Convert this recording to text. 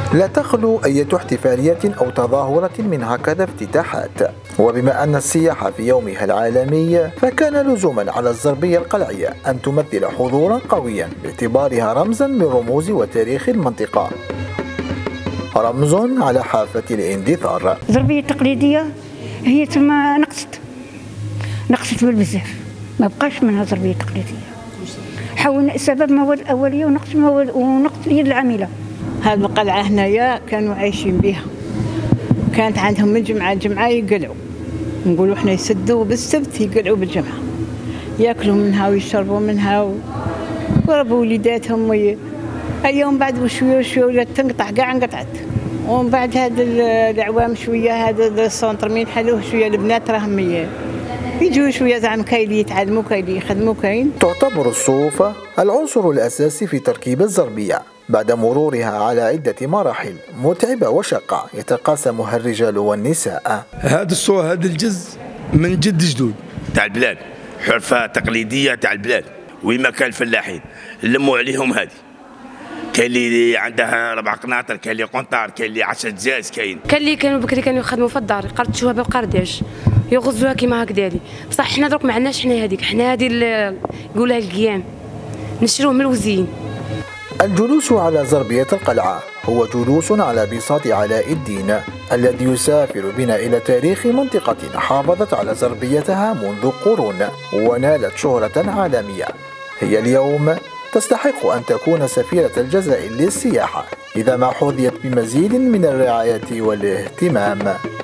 لا تخلو أي احتفالية أو تظاهرة من هكذا افتتاحات. وبما أن السياحة في يومها العالمي، فكان لزوما على الزربية القلعية أن تمثل حضورا قويا باعتبارها رمزا من رموز وتاريخ المنطقة، رمز على حافة الاندثار. الزربية التقليدية هي تما نقصت بالبزاف، ما بقاش منها زربية تقليدية. حاولنا سبب مواد الأولية ونقص اليد العاملة. هذه القلعة هنايا كانوا عايشين بها، كانت عندهم من جمعة لجمعة يقلعوا، نقولوا احنا يسدوا بالسبت يقلعوا بالجمعة، ياكلوا منها ويشربوا منها وربوا وليداتهم اليوم بعد وشوية ولات تنقطع كاع انقطعت. ومن بعد هذا العوام شوية هذا السونتر من حلوه شوية البنات راهم يجوا شوية زعما كاين اللي يتعلموا كاين اللي يخدموا كاين. تعتبر الصوف العنصر الأساسي في تركيب الزربية بعد مرورها على عدة مراحل متعبة وشاقة يتقاسمها الرجال والنساء. هذا الصوف هذا الجز من جد جدود تاع البلاد، حرفة تقليدية تاع البلاد، وين كان الفلاحين لموا عليهم هذه. كاين اللي عندها 4 قناطر، كاين اللي قنطار، كاين اللي 10 دجاج، كاين اللي كانوا بكري كانوا يخدموا في الدار يقرطشوها بالقرداج يغزوها كيما هكذالي. بصح حنا درك ما عندناش حنا هذيك، حنا هذه يقولها القيام نشروه من الوزين. الجلوس على زربية القلعة هو جلوس على بساط علاء الدين الذي يسافر بنا إلى تاريخ منطقة حافظت على زربيتها منذ قرون ونالت شهرة عالمية. هي اليوم تستحق أن تكون سفيرة الجزائر للسياحة إذا ما حظيت بمزيد من الرعاية والاهتمام.